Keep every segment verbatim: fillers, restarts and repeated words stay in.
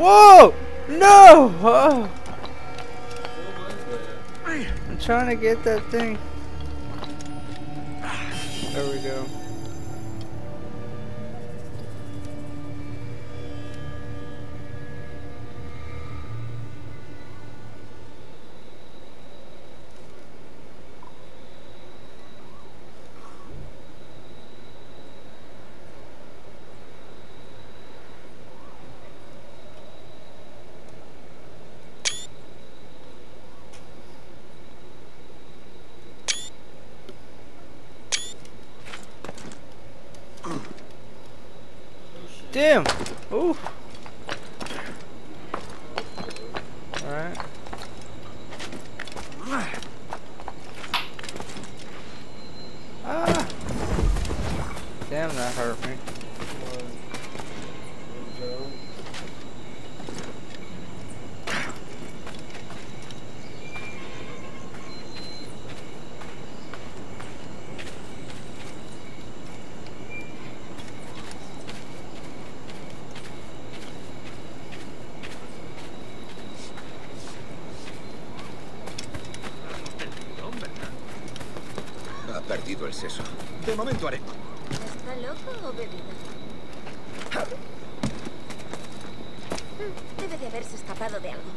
Whoa! No! Oh. I'm trying to get that thing. There we go. Damn! Ooh! Alright. Ah! Damn, that hurt me. Ha perdido el seso. De momento haré. ¿Está loco o bebido? Debe de haberse escapado de algo.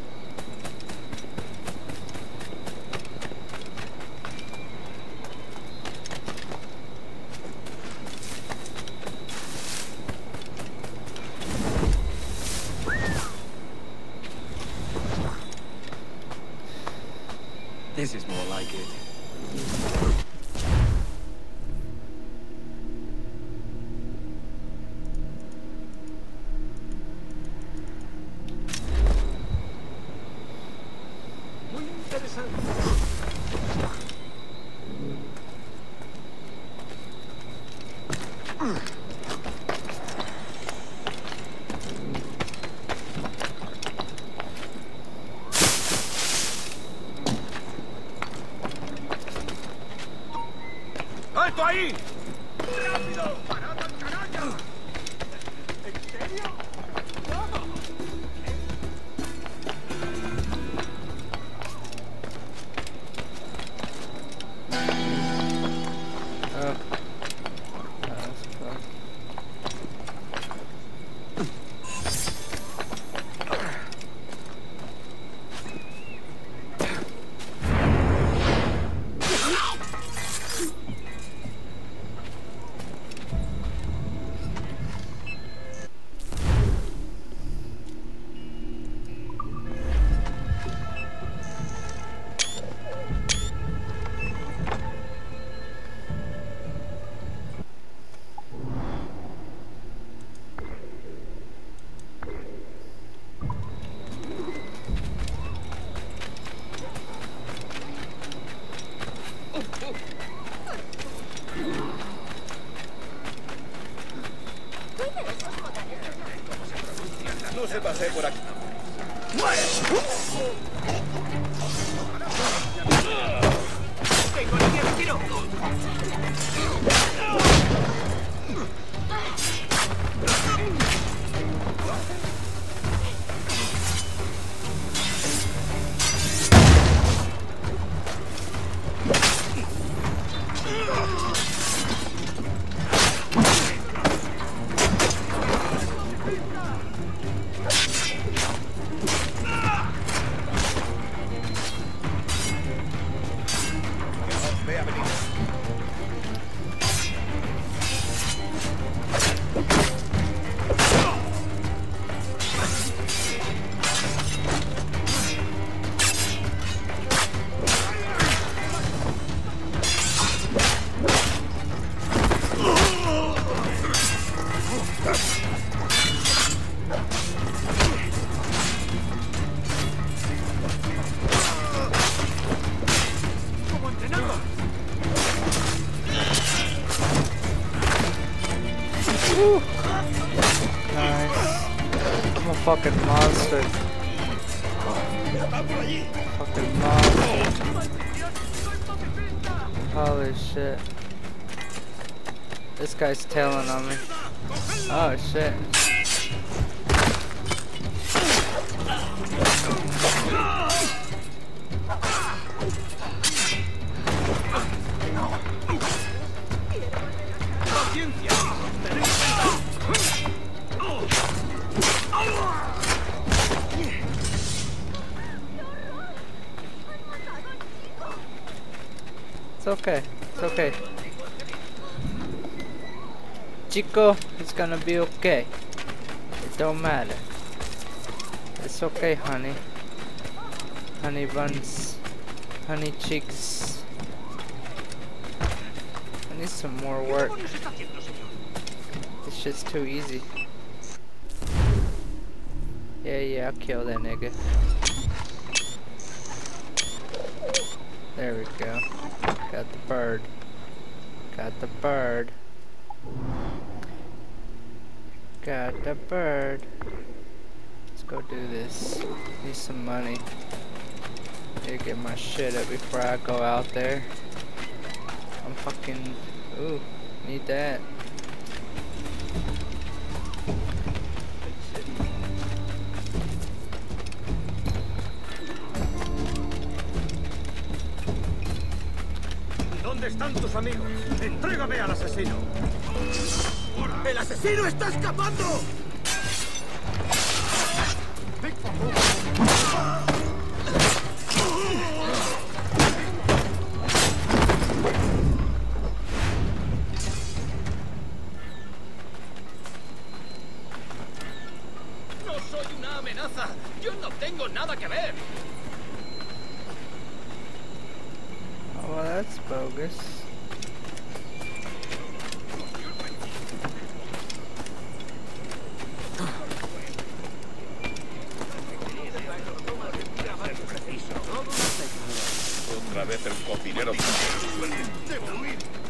This is more like it. Muy interesante. ¡Alto ahí! ¡Rápido! ¡Parad al carajo! ¿En serio? ¡No! Oh. That's fun. No se pase por aquí. ¡Tengo línea de tiro! Ve a venir. ¡Como entrenando! Woo. Nice. I'm a fucking monster. Fucking monster. Holy shit. This guy's tailing on me. Oh shit. okay. It's okay. Chico, it's gonna be okay. It don't matter. It's okay, honey. Honey buns. Honey cheeks. I need some more work. This shit's too easy. Yeah, yeah, I'll kill that nigga. There we go. Got the bird. Got the bird. Got the bird. Let's go do this. Need some money. Need to get my shit up before I go out there. I'm fucking... Ooh, need that. ¿Dónde están tus amigos? Entrégame al asesino. ¡El asesino está escapando! ¡No soy una amenaza! ¡Yo no tengo nada que ver! Oh, well, that's bogus. Otra vez el cocinero. ¡Debo huir!